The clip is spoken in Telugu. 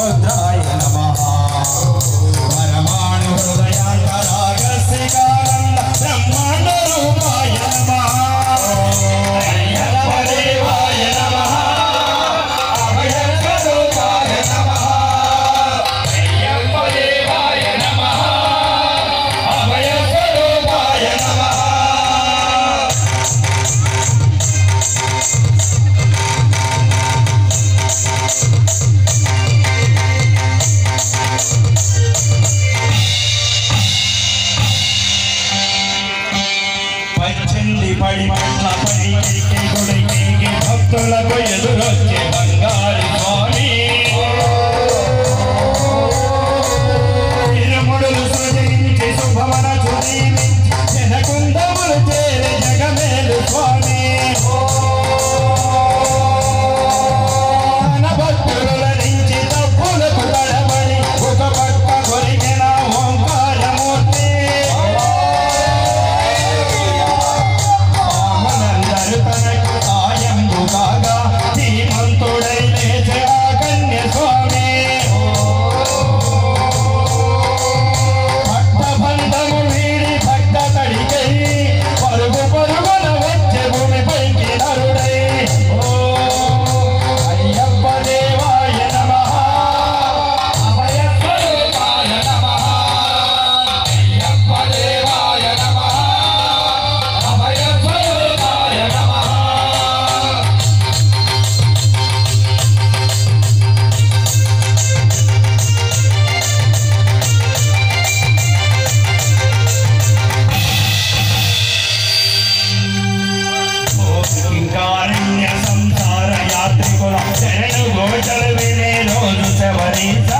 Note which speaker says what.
Speaker 1: रुद्राय नमः परमाणु हृदयांतरागसिकानंद ब्रह्मांड रूपाय नमः अय्यप्प देवाय नमः अभय स्वरूपाय नमः अय्यप्प देवाय नमः अभय स्वरूपाय नमः పచ్చింది పడి పట్ల పడికి గుడికి భక్తులకు ఎదురొచ్చే బంగారు స్వామి ఇరుముడులు సృజించి శుభమన చూదించి జనకుందములు చేరి జగమేలు స్వామి తన భక్తుల నుంచి తప్పులకు తడబడి ఒక పక్క కొరిగిన ఓంకారమూర్తి తనకు సాయంబు కాగా ధీమంతుడై లేచే ఆ కన్య స్వామి భక్త బంధము వీడి భక్త తడికై పరుగు పరుగున వచ్చే భూమిపైకి నరుడై అయ్యప్ప దేవాయ నమః అభయ స్వరూపాయ నమః అయ్యప్ప దేవాయ నమః అభయ స్వరూపాయ నమః కింకారణ్య సంసార యాత్రికుల శరణు గోచర వినే రోజు శబరి